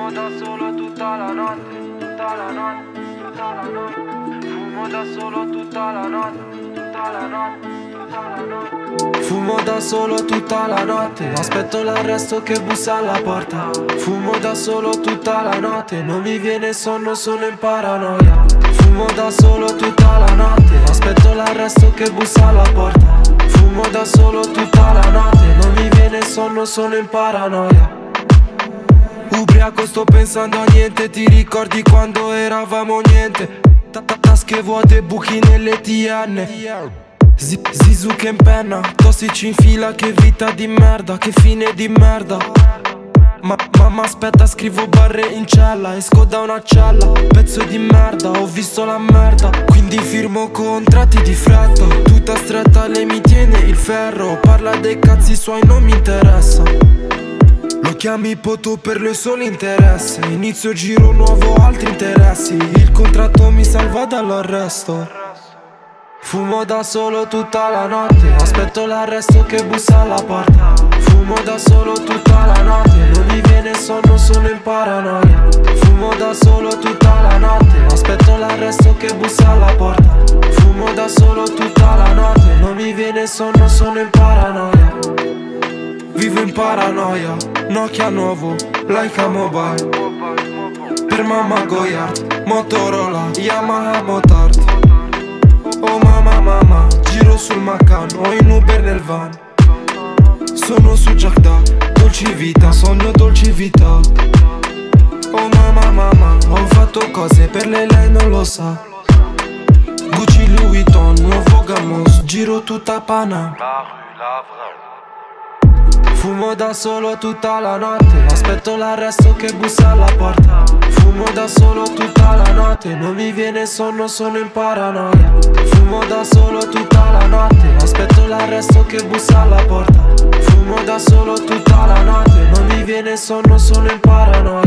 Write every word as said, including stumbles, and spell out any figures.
Fumo da solo tutta la notte, tutta la notte, tutta la notte. Fumo da solo tutta la notte, tutta la notte, tutta la notte. Fumo da solo tutta la notte, aspetto l'arresto che bussa alla porta. Fumo da solo tutta la notte, non mi viene sonno, sono in paranoia. Fumo da solo tutta la notte, aspetto l'arresto che bussa alla porta. Fumo da solo tutta la notte, non mi viene sonno, sono in paranoia. Ubriaco sto pensando a niente, ti ricordi quando eravamo niente? Tasche vuote, buchi nelle T N. Zizou che impenna, tossici in fila, che vita di merda, che fine di merda. Ma mamma aspetta, scrivo barre in cella, esco da una cella, pezzo di merda, ho visto la merda, quindi firmo contratti di fretta. Tutta stretta, lei mi tiene il ferro, parla dei cazzi suoi, non mi interessa. Lo chiami poto per le sole interesse, inizio giro nuovo, altri interessi. Il contratto mi salva dall'arresto. Fumo da solo tutta la notte, aspetto l'arresto che bussa alla porta. Fumo da solo tutta la notte, non mi viene sonno, sono in paranoia. Fumo da solo tutta la notte, aspetto l'arresto che bussa alla porta. Fumo da solo tutta la notte, non mi viene sonno, sono in paranoia. Vivo in paranoia, Nokia nuovo, Leica Mobile. Per mamma Goyard, Motorola, Yamaha Motard. Oh mamma mamma, giro sul Macan, o in Uber nel van. Sono su Giacda, dolci vita, sogno dolci vita. Oh mamma mamma, ho fatto cose per lei, lei non lo sa. Gucci Louis Vuitton, nuovo Gamos, giro tutta pana. Fumo da solo tutta la notte, aspetto l'arresto che bussa alla porta. Fumo da solo tutta la notte, non mi viene sonno, sono in paranoia. Fumo da solo tutta la notte, aspetto l'arresto che bussa alla porta. Fumo da solo tutta la notte, non mi viene sonno, sono in paranoia.